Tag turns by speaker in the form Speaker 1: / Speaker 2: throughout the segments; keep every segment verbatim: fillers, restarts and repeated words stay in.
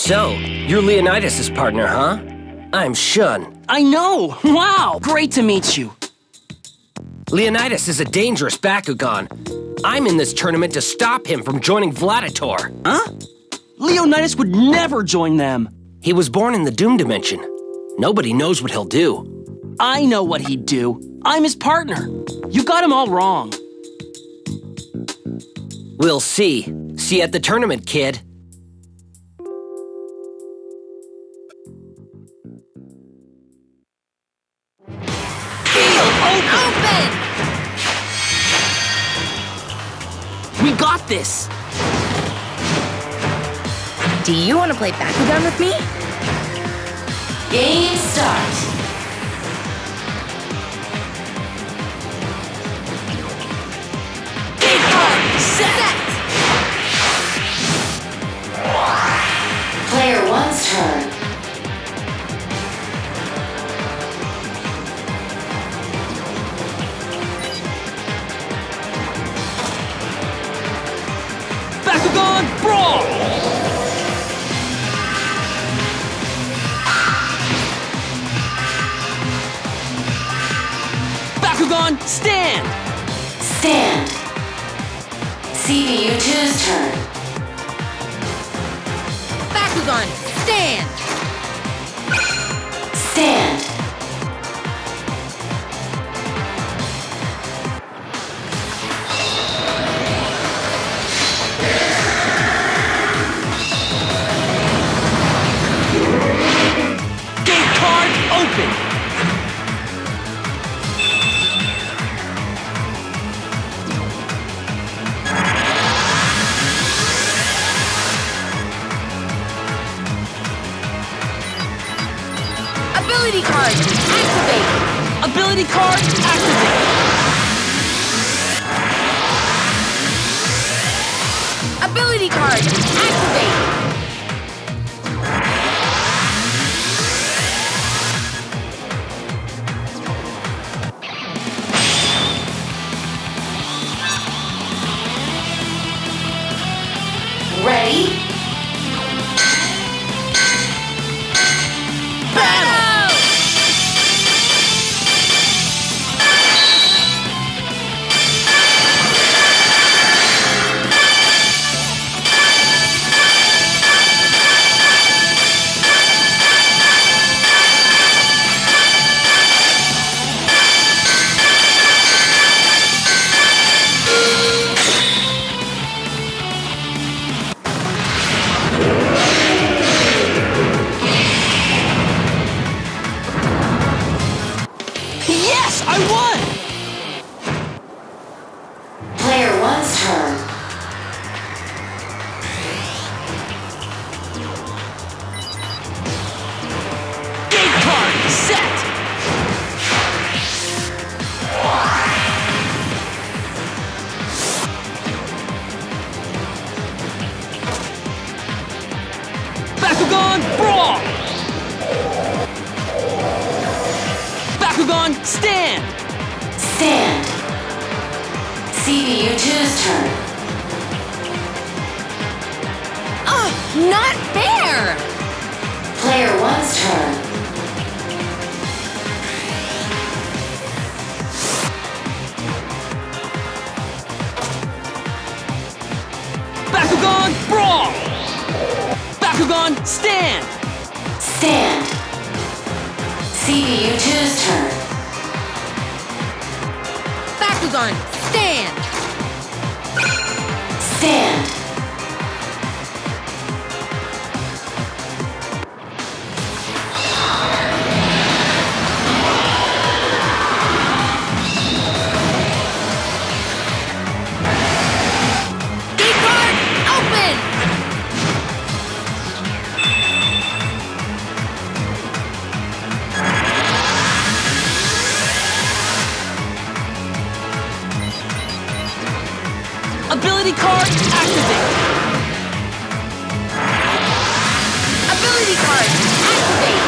Speaker 1: So, you're Leonidas' partner, huh? I'm Shun.
Speaker 2: I know! Wow! Great to meet you.
Speaker 1: Leonidas is a dangerous Bakugan. I'm in this tournament to stop him from joining Vladitor.
Speaker 2: Huh? Leonidas would never join them.
Speaker 1: He was born in the Doom Dimension. Nobody knows what he'll do.
Speaker 2: I know what he'd do. I'm his partner. You got him all wrong.
Speaker 1: We'll see. See you at the tournament, kid.
Speaker 2: Field open! We got this!
Speaker 3: Do you want to play Bakugan with me? Game start!
Speaker 2: Game card! Set!
Speaker 3: Player one's turn.
Speaker 2: Bakugan Brawl! Bakugan Stand!
Speaker 3: Stand. C B U two's turn.
Speaker 4: Bakugan, stand!
Speaker 3: Stand.
Speaker 2: Gate card open!
Speaker 4: Ability card, activate!
Speaker 2: Ability card activate!
Speaker 4: Ability card, activate!
Speaker 3: Ready?
Speaker 4: Battle!
Speaker 2: Yes, I won!
Speaker 3: Player one's turn.
Speaker 2: Gate card set! Bakugan Brawl! Bakugan Stand!
Speaker 3: Stand. C B U two's turn.
Speaker 4: Oh, not fair!
Speaker 3: Player one's turn.
Speaker 2: Bakugan Brawl! Bakugan Stand!
Speaker 3: Stand. C B U two's turn.
Speaker 4: Bakugan, stand!
Speaker 3: Stand.
Speaker 4: Gate card, open!
Speaker 2: Ability card activate!
Speaker 4: Ability card, activate!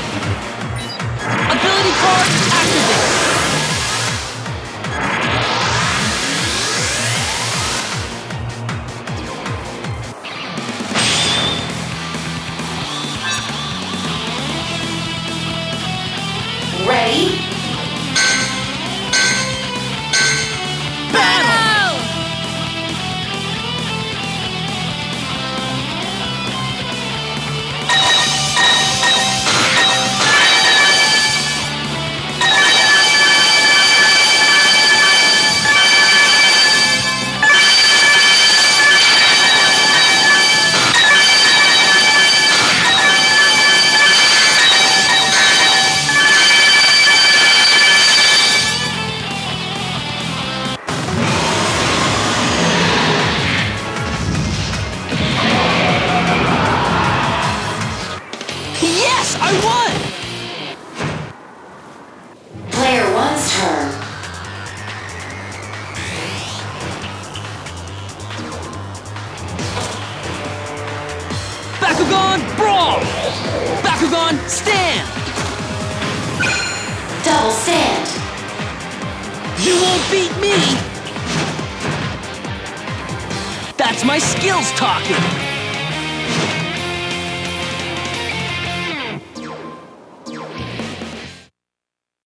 Speaker 2: Ability card activate! Bakugan Brawl! Bakugan Stand!
Speaker 3: Double stand.
Speaker 2: You won't beat me! That's my skills talking!